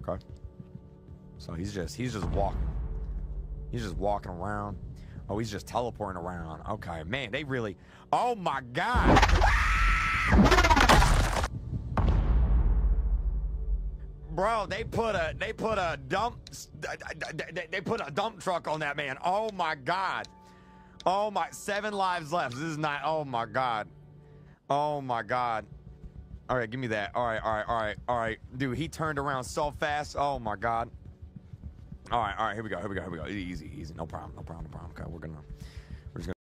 Okay. So he's just walking. He's just walking around. Oh, he's just teleporting around. Okay, man, they really. Oh my God. Bro, they put a dump truck on that man. Oh my God. Oh my, 7 lives left. This is not. Oh my God. Oh my God. All right, give me that. All right. Dude, he turned around so fast. Oh my God. All right, here we go. Easy. No problem. Okay, we're just gonna